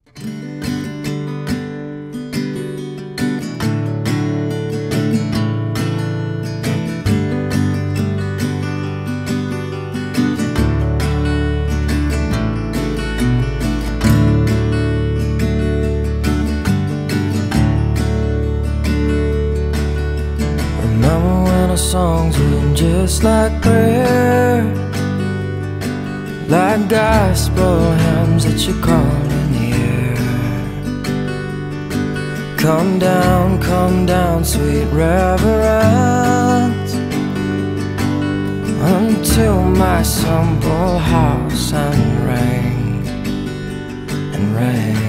Songs were just like prayer, like gospel hymns that you call in the air. Come down, sweet reverence, until my simple house and rain and rain.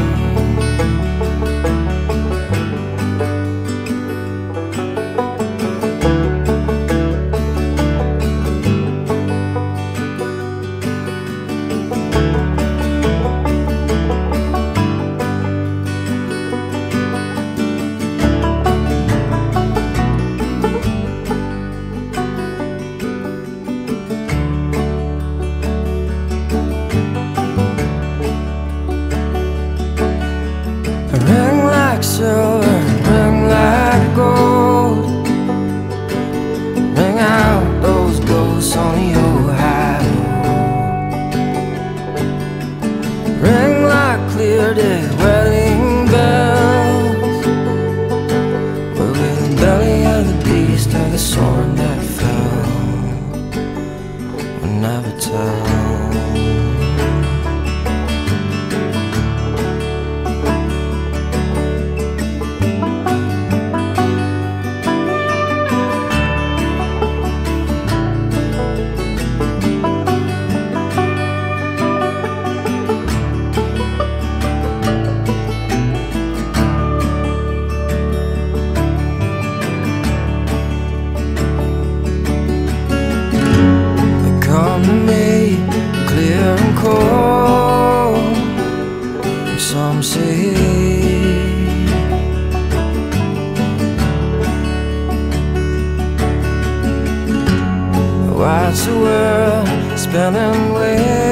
Ring like silver, ring like gold, ring out those ghosts on the old highway. Ring like clear day wedding bells, but with the belly of the beast or the sword that fell, we'll never tell. Clear and cold, some say, why's the world spinning away?